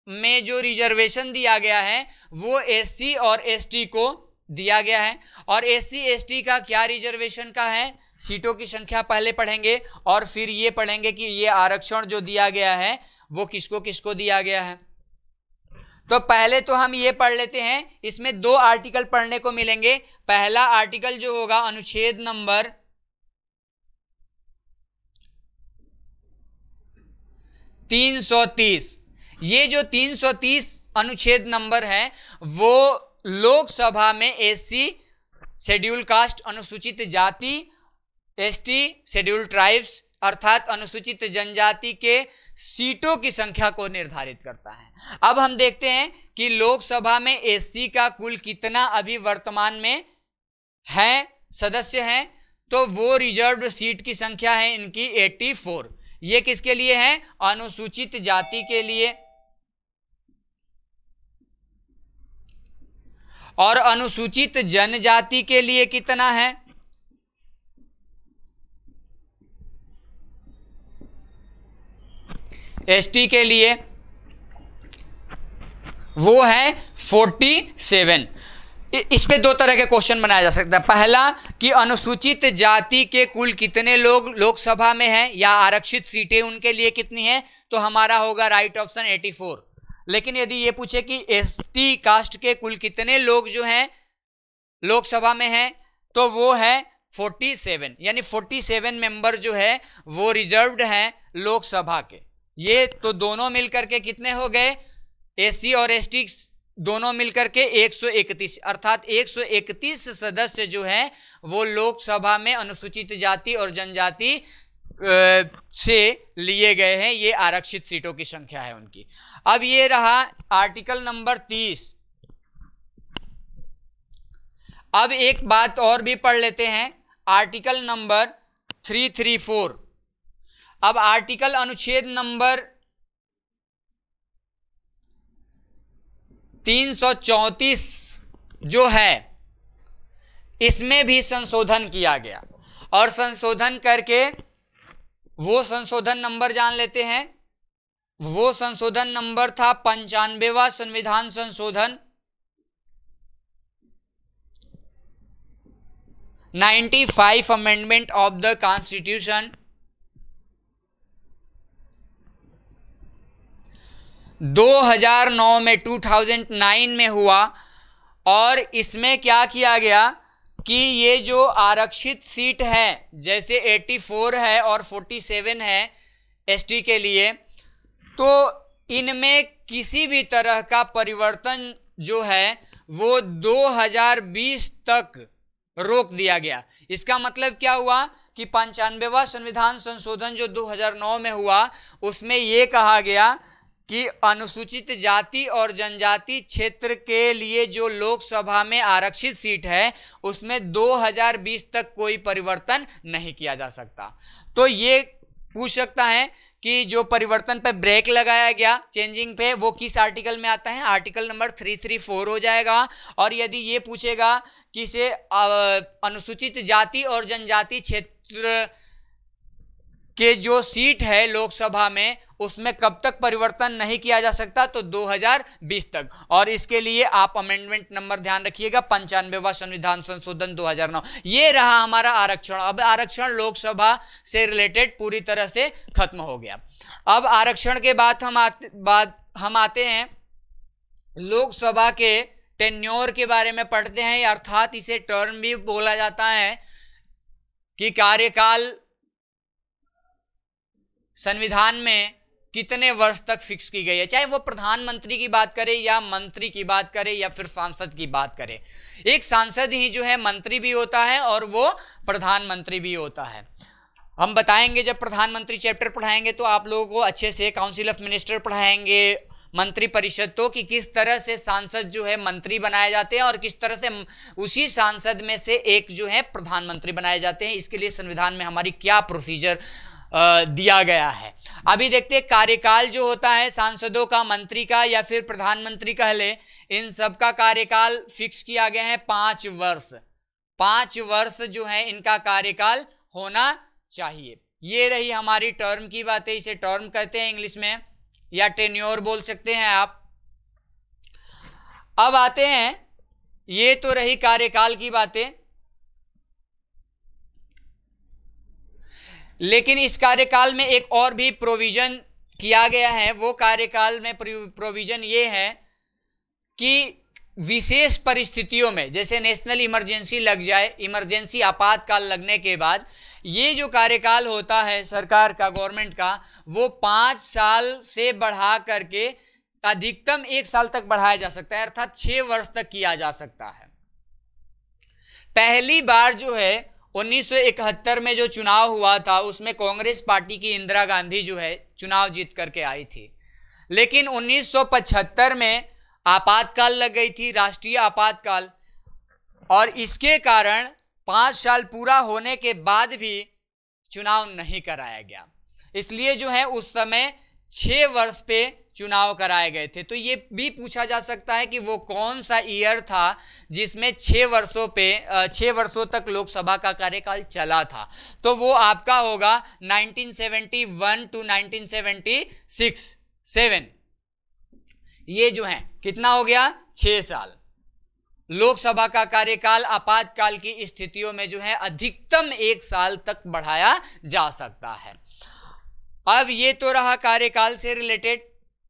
में जो रिजर्वेशन दिया गया है वो एससी और एसटी को दिया गया है। और एससी एसटी का क्या रिजर्वेशन का है, सीटों की संख्या पहले पढ़ेंगे और फिर ये पढ़ेंगे कि ये आरक्षण जो दिया गया है वो किसको किसको दिया गया है। तो पहले तो हम ये पढ़ लेते हैं, इसमें 2 आर्टिकल पढ़ने को मिलेंगे। पहला आर्टिकल जो होगा अनुच्छेद नंबर 330। ये जो 330 अनुच्छेद नंबर है वो लोकसभा में एससी, शेड्यूल कास्ट, अनुसूचित जाति, एसटी, शेड्यूल ट्राइब्स अर्थात अनुसूचित जनजाति के सीटों की संख्या को निर्धारित करता है। अब हम देखते हैं कि लोकसभा में एससी का कुल कितना अभी वर्तमान में है, सदस्य हैं। तो वो रिजर्व्ड सीट की संख्या है इनकी 84। ये किसके लिए है, अनुसूचित जाति के लिए। और अनुसूचित जनजाति के लिए कितना है, एसटी के लिए वो है 47। इस पे 2 तरह के क्वेश्चन बनाया जा सकता है। पहला कि अनुसूचित जाति के कुल कितने लोग लोकसभा में हैं या आरक्षित सीटें उनके लिए कितनी हैं, तो हमारा होगा राइट ऑप्शन 84। लेकिन यदि ये पूछे कि एसटी कास्ट के कुल कितने लोग जो हैं लोकसभा में हैं, तो वो है 47, यानी 47 मेंबर जो है वो रिजर्व्ड हैं लोकसभा के। ये तो दोनों मिलकर के कितने हो गए, एससी और एसटी दोनों मिलकर के 131, अर्थात 131 सदस्य जो हैं वो लोकसभा में अनुसूचित जाति और जनजाति से लिए गए हैं। ये आरक्षित सीटों की संख्या है उनकी। अब ये रहा आर्टिकल नंबर 30। अब एक बात और भी पढ़ लेते हैं, आर्टिकल नंबर 334। अब आर्टिकल अनुच्छेद नंबर 334 जो है इसमें भी संशोधन किया गया, और संशोधन करके वो संशोधन नंबर जान लेते हैं। वो संशोधन नंबर था 95वां संविधान संशोधन 95 अमेंडमेंट ऑफ द कॉन्स्टिट्यूशन। 2009 में 2009 में हुआ, और इसमें क्या किया गया कि ये जो आरक्षित सीट है जैसे 84 है और 47 है एसटी के लिए, तो इनमें किसी भी तरह का परिवर्तन जो है वो 2020 तक रोक दिया गया। इसका मतलब क्या हुआ कि 95वां संविधान संशोधन जो 2009 में हुआ उसमें ये कहा गया कि अनुसूचित जाति और जनजाति क्षेत्र के लिए जो लोकसभा में आरक्षित सीट है उसमें 2020 तक कोई परिवर्तन नहीं किया जा सकता। तो ये पूछ सकता है कि जो परिवर्तन पे ब्रेक लगाया गया चेंजिंग पे वो किस आर्टिकल में आता है, आर्टिकल नंबर 334 हो जाएगा। और यदि ये पूछेगा कि से अनुसूचित जाति और जनजाति क्षेत्र के जो सीट है लोकसभा में उसमें कब तक परिवर्तन नहीं किया जा सकता, तो 2020 तक। और इसके लिए आप अमेंडमेंट नंबर ध्यान रखिएगा 95वां संविधान संशोधन 2009। ये रहा हमारा आरक्षण। अब आरक्षण लोकसभा से रिलेटेड पूरी तरह से खत्म हो गया। अब आरक्षण के बाद हम आते हैं लोकसभा के टेन्योर के बारे में पढ़ते हैं, अर्थात इसे टर्म भी बोला जाता है कि कार्यकाल संविधान में कितने वर्ष तक फिक्स की गई है, चाहे वो प्रधानमंत्री की बात करें या मंत्री की बात करें या फिर सांसद की बात करें। एक सांसद ही जो है मंत्री भी होता है और वो प्रधानमंत्री भी होता है। हम बताएंगे जब प्रधानमंत्री चैप्टर पढ़ाएंगे तो आप लोगों को अच्छे से काउंसिल ऑफ मिनिस्टर पढ़ाएंगे, मंत्री परिषद, तो कि किस तरह से सांसद जो है मंत्री बनाए जाते हैं और किस तरह से उसी सांसद में से एक जो है प्रधानमंत्री बनाए जाते हैं। इसके लिए संविधान में हमारी क्या प्रोसीजर दिया गया है। अभी देखते हैं कार्यकाल जो होता है सांसदों का, मंत्री का या फिर प्रधानमंत्री कह ले, इन सब का कार्यकाल फिक्स किया गया है 5 वर्ष। 5 वर्ष जो है इनका कार्यकाल होना चाहिए। ये रही हमारी टर्म की बातें, इसे टर्म कहते हैं इंग्लिश में। या टेन्योर बोल सकते हैं आप। अब आते हैं, ये तो रही कार्यकाल की बातें, लेकिन इस कार्यकाल में एक और भी प्रोविजन किया गया है। वो कार्यकाल में प्रोविजन ये है कि विशेष परिस्थितियों में, जैसे नेशनल इमरजेंसी लग जाए, इमरजेंसी आपातकाल लगने के बाद ये जो कार्यकाल होता है सरकार का, गवर्नमेंट का, वो 5 साल से बढ़ा करके अधिकतम 1 साल तक बढ़ाया जा सकता है, अर्थात 6 वर्ष तक किया जा सकता है। पहली बार जो है 1971 में जो चुनाव हुआ था, उसमें कांग्रेस पार्टी की इंदिरा गांधी जो है चुनाव जीत करके आई थी, लेकिन 1975 में आपातकाल लग गई थी, राष्ट्रीय आपातकाल, और इसके कारण 5 साल पूरा होने के बाद भी चुनाव नहीं कराया गया। इसलिए जो है उस समय 6 वर्ष पे चुनाव कराए गए थे। तो ये भी पूछा जा सकता है कि वो कौन सा ईयर था जिसमें 6 वर्षों तक लोकसभा का कार्यकाल चला था। तो वो आपका होगा 1971 टू 1976। ये जो है कितना हो गया, 6 साल। लोकसभा का कार्यकाल आपातकाल की स्थितियों में जो है अधिकतम 1 साल तक बढ़ाया जा सकता है। अब ये तो रहा कार्यकाल से रिलेटेड।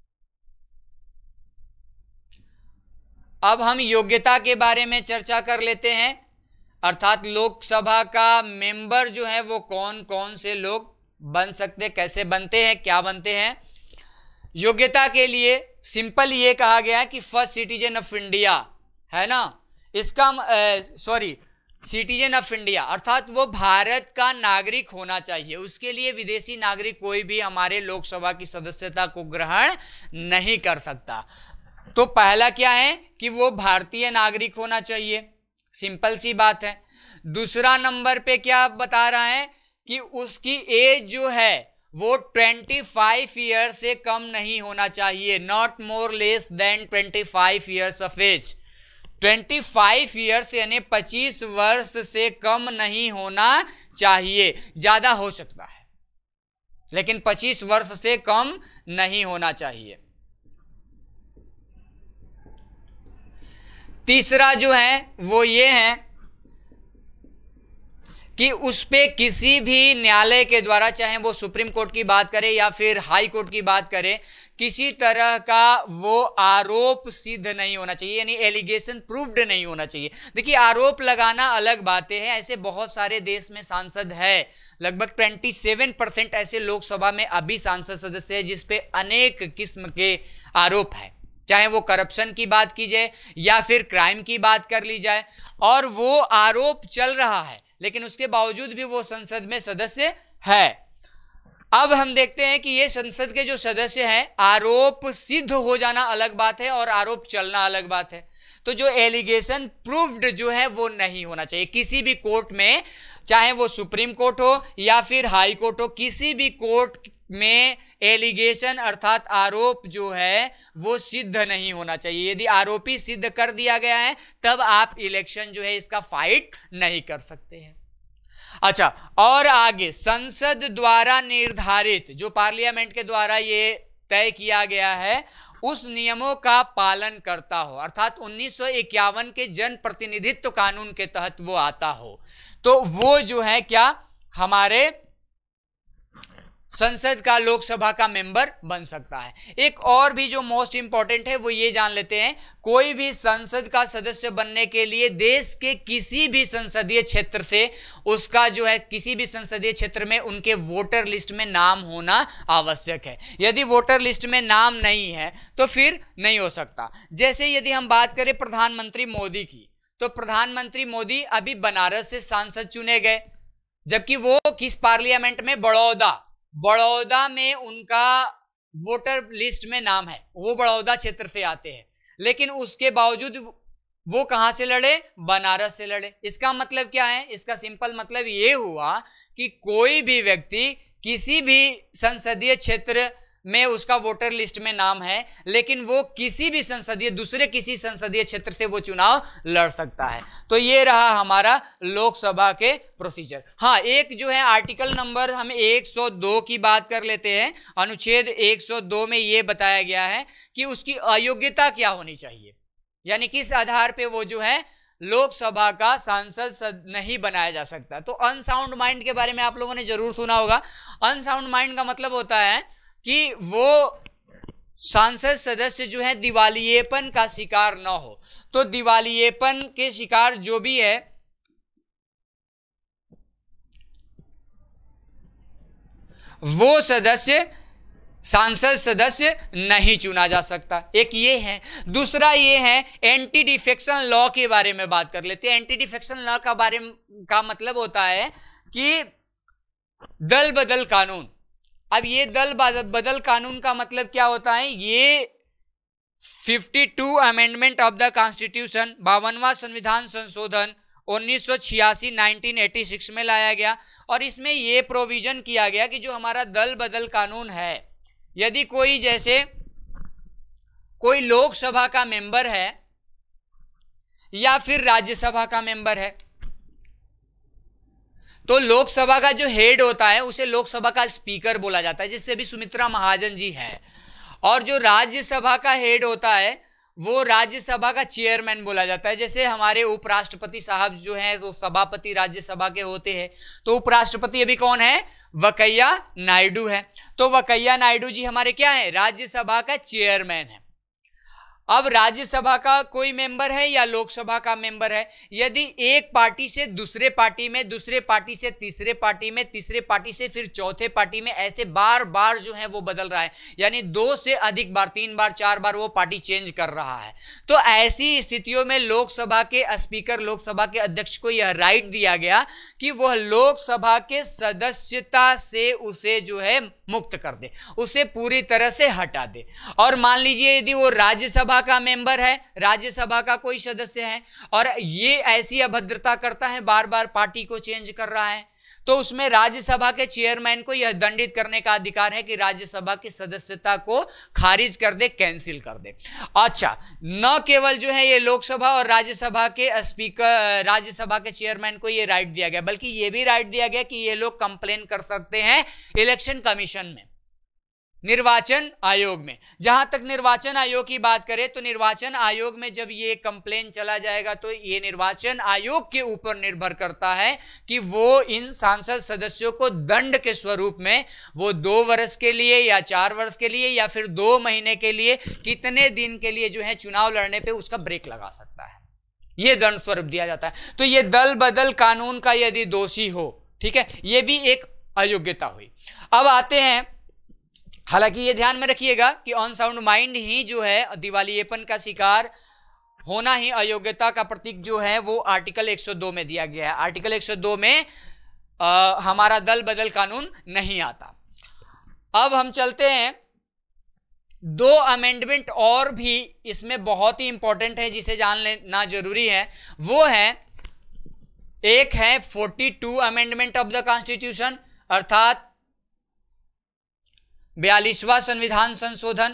अब हम योग्यता के बारे में चर्चा कर लेते हैं, अर्थात लोकसभा का मेंबर जो है वो कौन कौन से लोग बन सकते, कैसे बनते हैं, क्या बनते हैं। योग्यता के लिए सिंपल ये कहा गया कि फर्स्ट सिटीजन ऑफ इंडिया है ना, इसका सिटीजन ऑफ इंडिया अर्थात वो भारत का नागरिक होना चाहिए। उसके लिए विदेशी नागरिक कोई भी हमारे लोकसभा की सदस्यता को ग्रहण नहीं कर सकता। तो पहला क्या है कि वो भारतीय नागरिक होना चाहिए, सिंपल सी बात है। दूसरा नंबर पे क्या बता रहा है कि उसकी एज जो है वो 25 ईयर से कम नहीं होना चाहिए, not more less than 25 years of age. 25 years यानी 25 वर्ष से कम नहीं होना चाहिए, ज्यादा हो सकता है लेकिन 25 वर्ष से कम नहीं होना चाहिए। तीसरा जो है वो ये है कि उस पे किसी भी न्यायालय के द्वारा, चाहे वो सुप्रीम कोर्ट की बात करें या फिर हाई कोर्ट की बात करें, किसी तरह का वो आरोप सिद्ध नहीं होना चाहिए, यानी एलिगेशन प्रूव्ड नहीं होना चाहिए। देखिए, आरोप लगाना अलग बातें हैं, ऐसे बहुत सारे देश में सांसद है, लगभग 27% ऐसे लोकसभा में अभी सांसद सदस्य है जिस पे अनेक किस्म के आरोप है, चाहे वो करप्शन की बात की जाए या फिर क्राइम की बात कर ली जाए, और वो आरोप चल रहा है लेकिन उसके बावजूद भी वो संसद में सदस्य है। अब हम देखते हैं कि ये संसद के जो सदस्य हैं, आरोप सिद्ध हो जाना अलग बात है और आरोप चलना अलग बात है। तो जो एलिगेशन प्रूव्ड जो है वो नहीं होना चाहिए किसी भी कोर्ट में, चाहे वो सुप्रीम कोर्ट हो या फिर हाई कोर्ट हो, किसी भी कोर्ट में एलिगेशन अर्थात आरोप जो है वो सिद्ध नहीं होना चाहिए। यदि आरोपी सिद्ध कर दिया गया है तब आप इलेक्शन जो है इसका फाइट नहीं कर सकते हैं। अच्छा, और आगे संसद द्वारा निर्धारित, जो पार्लियामेंट के द्वारा ये तय किया गया है, उस नियमों का पालन करता हो, अर्थात 1951 के जन प्रतिनिधित्व कानून के तहत वो आता हो, तो वो जो है क्या हमारे संसद का, लोकसभा का मेंबर बन सकता है। एक और भी जो मोस्ट इंपॉर्टेंट है वो ये जान लेते हैं, कोई भी संसद का सदस्य बनने के लिए देश के किसी भी संसदीय क्षेत्र से, उसका जो है किसी भी संसदीय क्षेत्र में उनके वोटर लिस्ट में नाम होना आवश्यक है। यदि वोटर लिस्ट में नाम नहीं है तो फिर नहीं हो सकता। जैसे यदि हम बात करें प्रधानमंत्री मोदी की, तो प्रधानमंत्री मोदी अभी बनारस से सांसद चुने गए, जबकि वो किस पार्लियामेंट में, बड़ौदा में उनका वोटर लिस्ट में नाम है, वो बड़ौदा क्षेत्र से आते हैं, लेकिन उसके बावजूद वो कहां से लड़े, बनारस से लड़े। इसका मतलब क्या है, इसका सिंपल मतलब ये हुआ कि कोई भी व्यक्ति किसी भी संसदीय क्षेत्र में उसका वोटर लिस्ट में नाम है, लेकिन वो किसी भी दूसरे किसी संसदीय क्षेत्र से वो चुनाव लड़ सकता है। तो ये रहा हमारा लोकसभा के प्रोसीजर। हाँ, एक जो है आर्टिकल नंबर हम 102 की बात कर लेते हैं। अनुच्छेद 102 में ये बताया गया है कि उसकी अयोग्यता क्या होनी चाहिए, यानी किस आधार पे वो जो है लोकसभा का सांसद नहीं बनाया जा सकता। तो अनसाउंड माइंड के बारे में आप लोगों ने जरूर सुना होगा। अनसाउंड माइंड का मतलब होता है कि वो सांसद सदस्य जो है दिवालियेपन का शिकार ना हो। तो दिवालियेपन के शिकार जो भी है वो सांसद सदस्य नहीं चुना जा सकता। एक ये है। दूसरा ये है एंटी डिफेक्शन लॉ के बारे में बात कर लेते हैं। एंटी डिफेक्शन लॉ का बारे का मतलब होता है कि दल बदल कानून। अब ये दल बदल कानून का मतलब क्या होता है? ये 52 अमेंडमेंट ऑफ द कॉन्स्टिट्यूशन 52वां संविधान संशोधन 1986 1986 में लाया गया और इसमें ये प्रोविजन किया गया कि जो हमारा दल बदल कानून है, यदि कोई लोकसभा का मेंबर है या फिर राज्यसभा का मेंबर है, तो लोकसभा का जो हेड होता है उसे लोकसभा का स्पीकर बोला जाता है, जिससे भी सुमित्रा महाजन जी है। और जो राज्यसभा का हेड होता है वो राज्यसभा का चेयरमैन बोला जाता है। जैसे हमारे उपराष्ट्रपति साहब जो हैं वो सभापति राज्यसभा के होते हैं, तो उपराष्ट्रपति अभी कौन है? वेंकैया नायडू है। तो वेंकैया नायडू जी हमारे क्या है? राज्यसभा का चेयरमैन है। अब राज्यसभा का कोई मेंबर है या लोकसभा का मेंबर है, यदि एक पार्टी से दूसरे पार्टी में, दूसरे पार्टी से तीसरे पार्टी में, तीसरे पार्टी से फिर चौथे पार्टी में, ऐसे बार बार जो है वो बदल रहा है, यानी 2 से अधिक बार, 3 बार 4 बार वो पार्टी चेंज कर रहा है, तो ऐसी स्थितियों में लोकसभा के स्पीकर, लोकसभा के अध्यक्ष को यह राइट दिया गया कि वह लोकसभा के सदस्यता से उसे जो है मुक्त कर दे, उसे पूरी तरह से हटा दे। और मान लीजिए यदि वो राज्यसभा का मेंबर है, राज्यसभा का कोई सदस्य है और ये ऐसी अभद्रता करता है, बार बार पार्टी को चेंज कर रहा है, तो उसमें राज्यसभा के चेयरमैन को यह दंडित करने का अधिकार है कि राज्यसभा की सदस्यता को खारिज कर दे, कैंसिल कर दे। अच्छा, न केवल जो है ये लोकसभा और राज्यसभा के स्पीकर, राज्यसभा के चेयरमैन को ये राइट दिया गया, बल्कि ये भी राइट दिया गया कि ये लोग कंप्लेन कर सकते हैं इलेक्शन कमीशन में, निर्वाचन आयोग में। जहां तक निर्वाचन आयोग की बात करें तो निर्वाचन आयोग में जब ये कंप्लेन चला जाएगा तो ये निर्वाचन आयोग के ऊपर निर्भर करता है कि वो इन सांसद सदस्यों को दंड के स्वरूप में वो 2 वर्ष के लिए या 4 वर्ष के लिए या फिर 2 महीने के लिए, कितने दिन के लिए जो है चुनाव लड़ने पे उसका ब्रेक लगा सकता है, ये दंड स्वरूप दिया जाता है। तो ये दल बदल कानून का यदि दोषी हो, ठीक है, ये भी एक अयोग्यता हुई। अब आते हैं, हालांकि ये ध्यान में रखिएगा कि अनसाउंड माइंड ही जो है दिवालियेपन का शिकार होना ही अयोग्यता का प्रतीक जो है वो आर्टिकल 102 में दिया गया है। आर्टिकल 102 में हमारा दल बदल कानून नहीं आता। अब हम चलते हैं, 2 अमेंडमेंट और भी इसमें बहुत ही इंपॉर्टेंट है जिसे जान लेना जरूरी है। वो है, एक है 42 अमेंडमेंट ऑफ द कॉन्स्टिट्यूशन अर्थात 42वां संविधान संशोधन,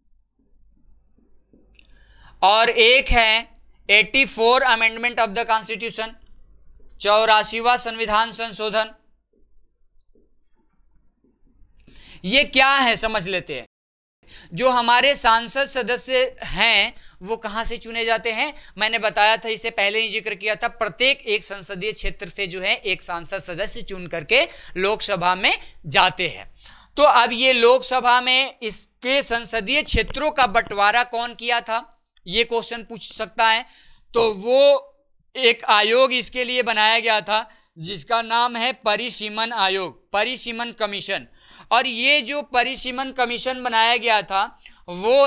और एक है 84 अमेंडमेंट ऑफ द कॉन्स्टिट्यूशन 84वां संविधान संशोधन। ये क्या है समझ लेते हैं। जो हमारे सांसद सदस्य हैं वो कहां से चुने जाते हैं? मैंने बताया था, इससे पहले ही जिक्र किया था, प्रत्येक एक संसदीय क्षेत्र से जो है एक सांसद सदस्य चुन करके लोकसभा में जाते हैं। तो अब ये लोकसभा में इसके संसदीय क्षेत्रों का बंटवारा कौन किया था, ये क्वेश्चन पूछ सकता है। तो वो एक आयोग इसके लिए बनाया गया था जिसका नाम है परिसीमन आयोग, परिसीमन कमीशन। और ये जो परिसीमन कमीशन बनाया गया था वो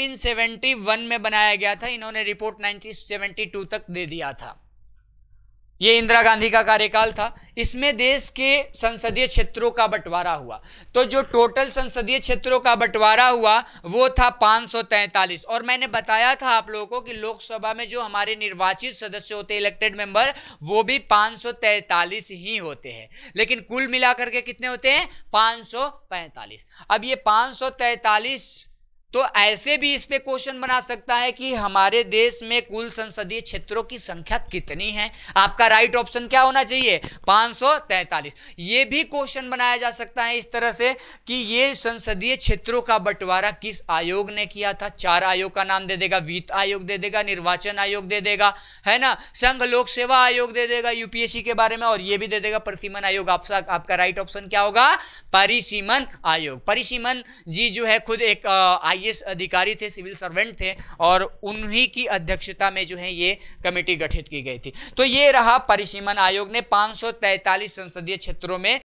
1971 में बनाया गया था। इन्होंने रिपोर्ट 1972 तक दे दिया था। ये इंदिरा गांधी का कार्यकाल था। इसमें देश के संसदीय क्षेत्रों का बंटवारा हुआ। तो जो टोटल संसदीय क्षेत्रों का बंटवारा हुआ वो था 543। और मैंने बताया था आप लोगों को कि लोकसभा में जो हमारे निर्वाचित सदस्य होते हैं, इलेक्टेड मेंबर, वो भी 543 ही होते हैं, लेकिन कुल मिलाकर के कितने होते हैं? 545। अब ये 543, तो ऐसे भी इस पे क्वेश्चन बना सकता है कि हमारे देश में कुल संसदीय क्षेत्रों की संख्या कितनी है। आपका राइट ऑप्शन क्या होना चाहिए? 543। ये भी क्वेश्चन बनाया जा सकता है इस तरह से कि ये संसदीय क्षेत्रों का बंटवारा किस आयोग ने किया था। 4 आयोग का नाम दे देगा, वित्त आयोग दे देगा, निर्वाचन आयोग दे देगा, है ना, संघ लोक सेवा आयोग दे देगा यूपीएससी के बारे में, और ये भी दे देगा परिसीमन आयोग। आपका राइट ऑप्शन क्या होगा? परिसीमन आयोग। परिसीमन जी जो है खुद एक आईएएस अधिकारी थे, सिविल सर्वेंट थे, और उन्हीं की अध्यक्षता में जो है ये कमेटी गठित की गई थी। तो ये रहा परिसीमन आयोग ने 543 संसदीय क्षेत्रों में